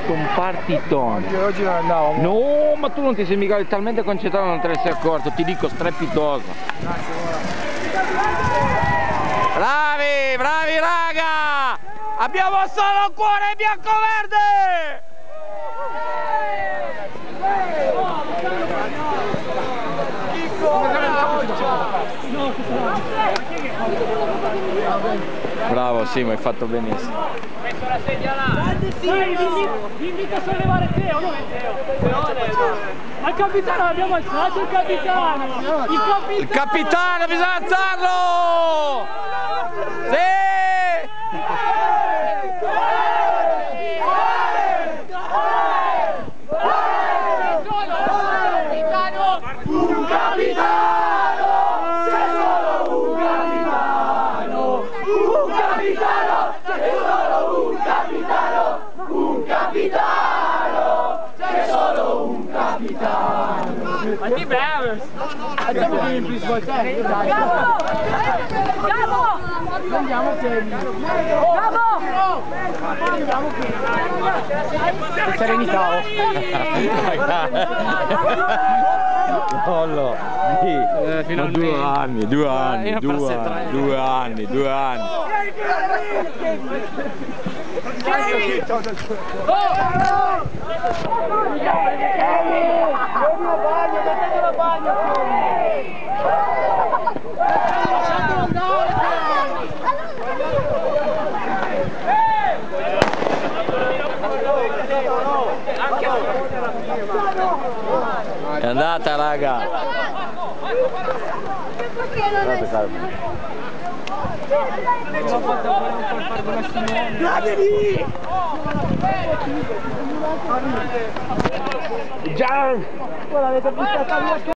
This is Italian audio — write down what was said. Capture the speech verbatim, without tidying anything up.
fatto un partitone. Oggi non andavo. No, ma tu non ti sei mica talmente concentrato, non te ne sei accorto, ti dico strepitoso. Bravi, bravi raga! Abbiamo solo un cuore bianco-verde! Bravo Simo, hai fatto benissimo. Metto la sedia là. Dai, vi invito a sollevare Teo, non è Teo. Al capitano abbiamo alzato il capitano. Il capitano, il capitano bisogna alzarlo! Sì! Un capitano! C'è solo un capitano! Un capitano! C'è solo un capitano! Un capitano! C'è solo un capitano! Ma ti bevi? Andiamo a finire più svoltare! Bravo! Bravo! Andiamo piedi! Bravo! Andiamo piedi! Serenità! Lollo, eh, ma due anni, due anni, eh, due, anni due anni, due anni. È andata raga. Gian! Guarda, avete buttato via.